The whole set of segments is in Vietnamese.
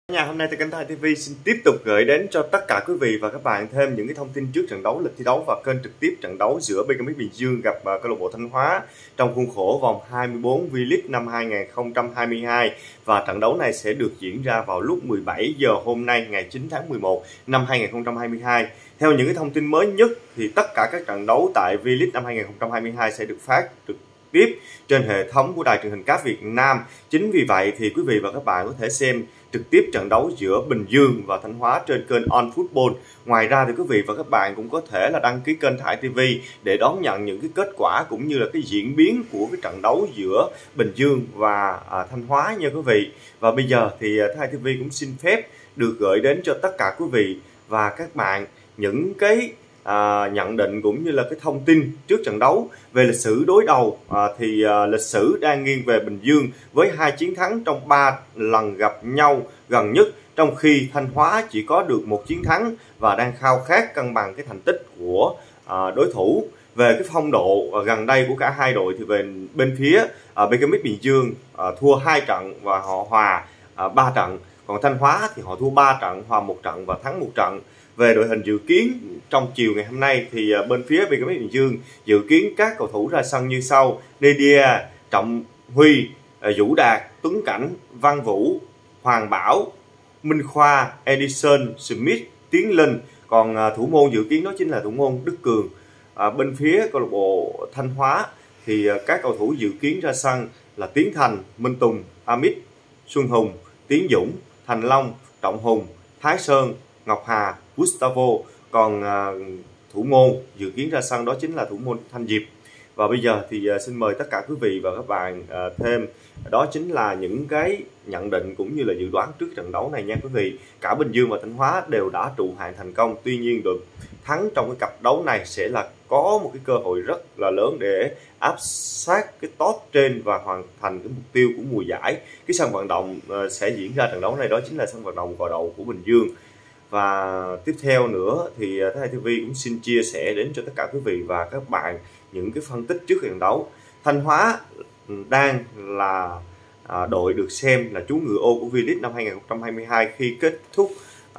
Hôm nay thì kênh Thái TV xin tiếp tục gửi đến cho tất cả quý vị và các bạn thêm những cái thông tin trước trận đấu, lịch thi đấu và kênh trực tiếp trận đấu giữa BKMX Bình Dương gặp câu lạc bộ Thanh Hóa trong khuôn khổ vòng 24 V-League năm 2022, và trận đấu này sẽ được diễn ra vào lúc 17 giờ hôm nay ngày 9 tháng 11 năm 2022. Theo những cái thông tin mới nhất thì tất cả các trận đấu tại V-League năm 2022 sẽ được phát trực tiếp trên hệ thống của Đài Truyền hình Cáp Việt Nam. Chính vì vậy thì quý vị và các bạn có thể xem trực tiếp trận đấu giữa Bình Dương và Thanh Hóa trên kênh On Football. Ngoài ra thì quý vị và các bạn cũng có thể là đăng ký kênh Thái TV để đón nhận những cái kết quả cũng như là cái diễn biến của cái trận đấu giữa Bình Dương và Thanh Hóa nha quý vị. Và bây giờ thì Thái TV cũng xin phép được gửi đến cho tất cả quý vị và các bạn những cái nhận định cũng như là cái thông tin trước trận đấu. Về lịch sử đối đầu thì lịch sử đang nghiêng về Bình Dương với 2 chiến thắng trong 3 lần gặp nhau gần nhất, trong khi Thanh Hóa chỉ có được 1 chiến thắng và đang khao khát cân bằng cái thành tích của đối thủ. Về cái phong độ gần đây của cả hai đội thì về bên phía BKMX Bình Dương thua 2 trận và họ hòa 3 trận, còn Thanh Hóa thì họ thua 3 trận, hòa 1 trận và thắng 1 trận. Về đội hình dự kiến trong chiều ngày hôm nay thì bên phía BKMX Bình Dương dự kiến các cầu thủ ra sân như sau: Nedia, Trọng Huy, Vũ Đạt, Tuấn Cảnh, Văn Vũ, Hoàng Bảo, Minh Khoa, Edison, Smith, Tiến Linh. Còn thủ môn dự kiến đó chính là thủ môn Đức Cường. Bên phía câu lạc bộ Thanh Hóa thì các cầu thủ dự kiến ra sân là Tiến Thành, Minh Tùng, Amit, Xuân Hùng, Tiến Dũng, Thành Long, Trọng Hùng, Thái Sơn, Ngọc Hà, Gustavo. Còn thủ môn dự kiến ra sân đó chính là thủ môn Thanh Diệp. Và bây giờ thì xin mời tất cả quý vị và các bạn thêm đó chính là những cái nhận định cũng như là dự đoán trước trận đấu này nha quý vị. Cả Bình Dương và Thanh Hóa đều đã trụ hạng thành công, tuy nhiên đội thắng trong cái cặp đấu này sẽ là có một cái cơ hội rất là lớn để áp sát cái top trên và hoàn thành cái mục tiêu của mùa giải. Cái sân vận động sẽ diễn ra trận đấu này đó chính là sân vận động Gò Đậu của Bình Dương. Và tiếp theo nữa thì Thái TV cũng xin chia sẻ đến cho tất cả quý vị và các bạn những cái phân tích trước trận đấu. Thanh Hóa đang là đội được xem là chú ngựa ô của V-League năm 2022 khi kết thúc,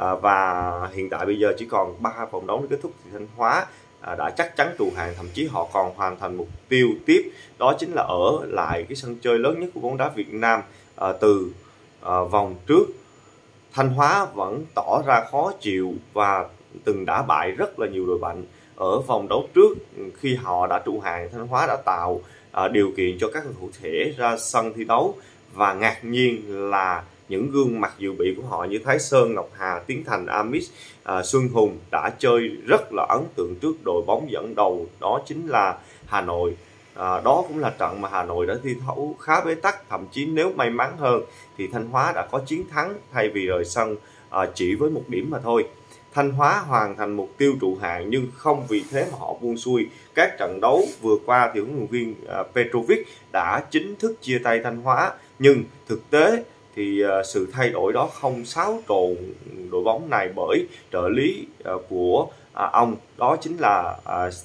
và hiện tại bây giờ chỉ còn 3 vòng đấu để kết thúc thì Thanh Hóa đã chắc chắn trụ hạng, thậm chí họ còn hoàn thành mục tiêu tiếp đó chính là ở lại cái sân chơi lớn nhất của bóng đá Việt Nam. Từ vòng trước Thanh Hóa vẫn tỏ ra khó chịu và từng đả bại rất là nhiều đội mạnh. Ở vòng đấu trước khi họ đã trụ hạng, Thanh Hóa đã tạo điều kiện cho các cầu thủ thể ra sân thi đấu, và ngạc nhiên là những gương mặt dự bị của họ như Thái Sơn, Ngọc Hà, Tiến Thành, Amit, Xuân Hùng đã chơi rất là ấn tượng trước đội bóng dẫn đầu đó chính là Hà Nội. Đó cũng là trận mà Hà Nội đã thi đấu khá bế tắc, thậm chí nếu may mắn hơn thì Thanh Hóa đã có chiến thắng thay vì rời sân chỉ với 1 điểm mà thôi. Thanh Hóa hoàn thành mục tiêu trụ hạng nhưng không vì thế mà họ buông xuôi. Các trận đấu vừa qua thì huấn luyện viên Petrovic đã chính thức chia tay Thanh Hóa, nhưng thực tế thì sự thay đổi đó không xáo trộn đội bóng này, bởi trợ lý của ông đó chính là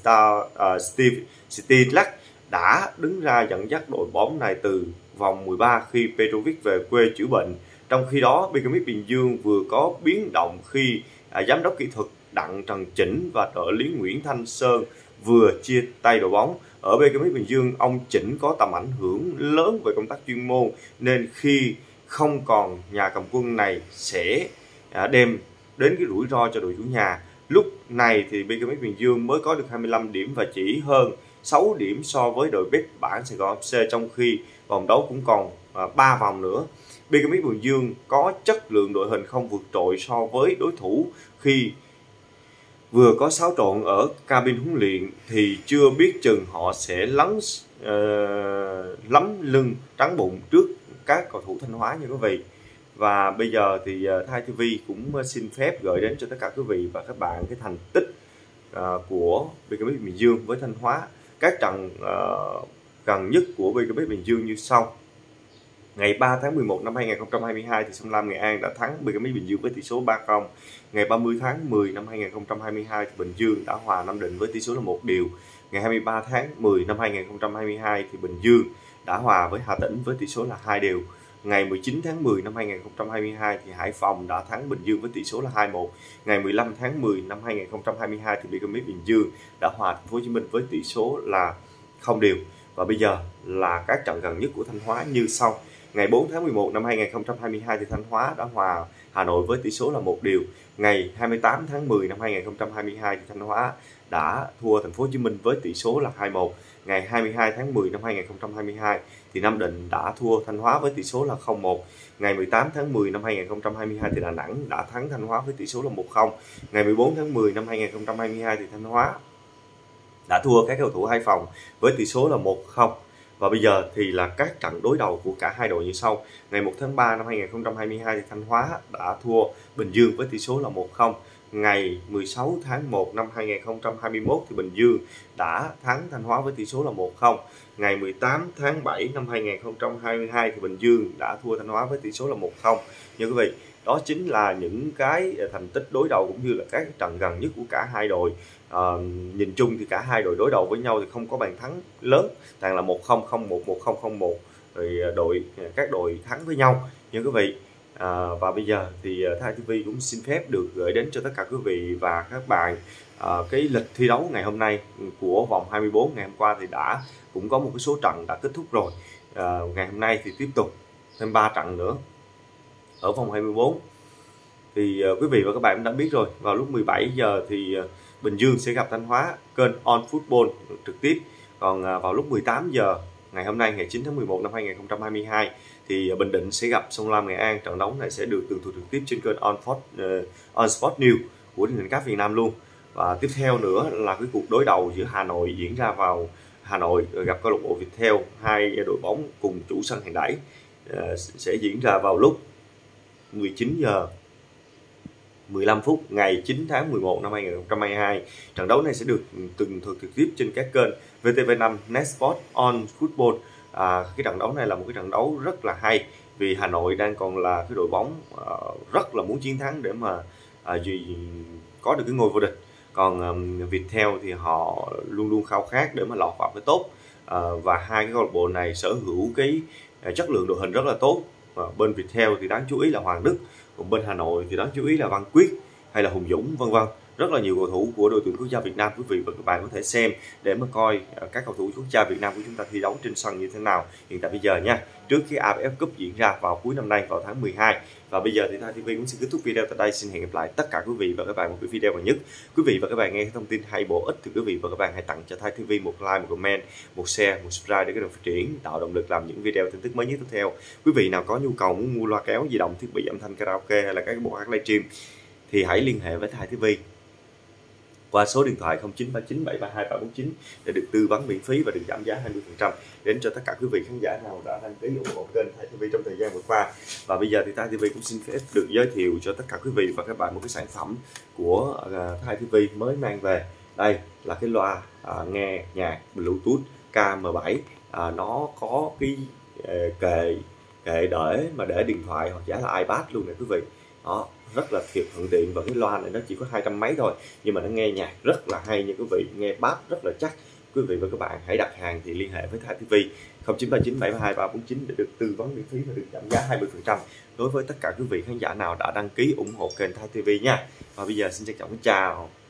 Steve Stilak đã đứng ra dẫn dắt đội bóng này từ vòng 13 khi Petrovic về quê chữa bệnh. Trong khi đó, BKMX Bình Dương vừa có biến động khi giám đốc kỹ thuật Đặng Trần Chỉnh và trợ lý Nguyễn Thanh Sơn vừa chia tay đội bóng. Ở BKMX Bình Dương, ông Chỉnh có tầm ảnh hưởng lớn về công tác chuyên môn, nên khi không còn nhà cầm quân này sẽ đem đến cái rủi ro cho đội chủ nhà. Lúc này thì BKMX Bình Dương mới có được 25 điểm và chỉ hơn 6 điểm so với đội bếp bảng Sài Gòn FC, trong khi vòng đấu cũng còn 3 vòng nữa. BKMX Bình Dương có chất lượng đội hình không vượt trội so với đối thủ, khi vừa có xáo trộn ở cabin huấn luyện thì chưa biết chừng họ sẽ lắm lưng trắng bụng trước các cầu thủ Thanh Hóa như quý vị. Và bây giờ thì Thái TV cũng xin phép gửi đến cho tất cả quý vị và các bạn cái thành tích của BKMX Bình Dương với Thanh Hóa. Các trận gần nhất của BKMX Bình Dương như sau. Ngày 3 tháng 11 năm 2022 thì Sông Lam Nghệ An đã thắng BKMX Bình Dương với tỷ số 3-0. Ngày 30 tháng 10 năm 2022 thì Bình Dương đã hòa Nam Định với tỷ số là 1-1. Ngày 23 tháng 10 năm 2022 thì Bình Dương đã hòa với Hà Tĩnh với tỷ số là 2-2. Ngày 19 tháng 10 năm 2022 thì Hải Phòng đã thắng Bình Dương với tỷ số là 2-1. Ngày 15 tháng 10 năm 2022 thì BKMX Bình Dương đã hòa Thành phố Hồ Chí Minh với tỷ số là 0-0. Và bây giờ là các trận gần nhất của Thanh Hóa như sau. Ngày 4 tháng 11 năm 2022 thì Thanh Hóa đã hòa Hà Nội với tỷ số là 1-1. Ngày 28 tháng 10 năm 2022 thì Thanh Hóa đã thua Thành phố Hồ Chí Minh với tỷ số là 2-1. Ngày 22 tháng 10 năm 2022 thì Nam Định đã thua Thanh Hóa với tỷ số là 0-1. Ngày 18 tháng 10 năm 2022 thì Đà Nẵng đã thắng Thanh Hóa với tỷ số là 1-0. Ngày 14 tháng 10 năm 2022 thì Thanh Hóa đã thua các cầu thủ Hải Phòng với tỷ số là 1-0. Và bây giờ thì là các trận đối đầu của cả hai đội như sau. Ngày 1 tháng 3 năm 2022 thì Thanh Hóa đã thua Bình Dương với tỷ số là 1-0. Ngày 16 tháng 1 năm 2021 thì Bình Dương đã thắng Thanh Hóa với tỷ số là 1-0. Ngày 18 tháng 7 năm 2022 thì Bình Dương đã thua Thanh Hóa với tỷ số là 1-0. Như quý vị, đó chính là những cái thành tích đối đầu cũng như là các trận gần nhất của cả hai đội. Nhìn chung thì cả hai đội đối đầu với nhau thì không có bàn thắng lớn, toàn là 1-0, 0-1, 1-0, 0-1 rồi các đội thắng với nhau như quý vị. Và bây giờ thì Thái TV cũng xin phép được gửi đến cho tất cả quý vị và các bạn cái lịch thi đấu ngày hôm nay của vòng 24. Ngày hôm qua thì đã cũng có một cái số trận đã kết thúc rồi. Ngày hôm nay thì tiếp tục thêm 3 trận nữa ở vòng 24. Thì quý vị và các bạn cũng đã biết rồi, vào lúc 17 giờ thì Bình Dương sẽ gặp Thanh Hóa kênh On Football trực tiếp. Còn vào lúc 18 giờ ngày hôm nay ngày 9 tháng 11 năm 2022 thì Bình Định sẽ gặp Sông Lam Nghệ An. Trận đấu này sẽ được tường thuật trực tiếp trên kênh On Sport News của truyền hình cáp Việt Nam luôn. Và tiếp theo nữa là cái cuộc đối đầu giữa Hà Nội diễn ra vào Hà Nội gặp câu lạc bộ Viettel, hai đội bóng cùng chủ sân hàng đẩy, sẽ diễn ra vào lúc 19 giờ 15 phút ngày 9 tháng 11 năm 2022. Trận đấu này sẽ được tường thuật trực tiếp trên các kênh VTV5, Netsport, On Football. Cái trận đấu này là một cái trận đấu rất là hay vì Hà Nội đang còn là cái đội bóng rất là muốn chiến thắng để mà có được cái ngôi vô địch. Còn Viettel thì họ luôn luôn khao khát để mà lọt vào cái top. Và hai cái câu lạc bộ này sở hữu cái chất lượng đội hình rất là tốt. Bên Viettel thì đáng chú ý là Hoàng Đức, còn bên Hà Nội thì đáng chú ý là Văn Quyết hay là Hùng Dũng, vân vân. Rất là nhiều cầu thủ của đội tuyển quốc gia Việt Nam, quý vị và các bạn có thể xem để mà coi các cầu thủ quốc gia Việt Nam của chúng ta thi đấu trên sân như thế nào hiện tại bây giờ nha, trước khi AFF Cup diễn ra vào cuối năm nay vào tháng 12. Và bây giờ thì Thái TV cũng xin kết thúc video tại đây. Xin hẹn gặp lại tất cả quý vị và các bạn một cái video gần nhất. Quý vị và các bạn nghe thông tin hay bổ ích thì quý vị và các bạn hãy tặng cho Thái TV một like, một comment, một share, một subscribe để cái phát triển, tạo động lực làm những video tin tức mới nhất tiếp theo. Quý vị nào có nhu cầu muốn mua loa kéo, di động, thiết bị âm thanh karaoke hay là các bộ hát livestream thì hãy liên hệ với Thái TV qua số điện thoại 0939 732 349 để được tư vấn miễn phí và được giảm giá 20% đến cho tất cả quý vị khán giả nào đã đăng ký ủng hộ kênh Thái TV trong thời gian vừa qua. Và bây giờ thì Thái TV cũng xin phép được giới thiệu cho tất cả quý vị và các bạn một cái sản phẩm của Thái TV mới mang về. Đây là cái loa nghe nhạc Bluetooth KM7. Nó có cái kệ để điện thoại hoặc giả là iPad luôn nè quý vị. Đó, rất là thuận tiện. Và cái loa này nó chỉ có 200 mấy thôi nhưng mà nó nghe nhạc rất là hay nha quý vị, nghe bass rất là chắc. Quý vị và các bạn hãy đặt hàng thì liên hệ với Thái TV 0939 732 349 để được tư vấn miễn phí và được giảm giá 20% đối với tất cả quý vị khán giả nào đã đăng ký ủng hộ kênh Thái TV nha. Và bây giờ xin trân trọng chào.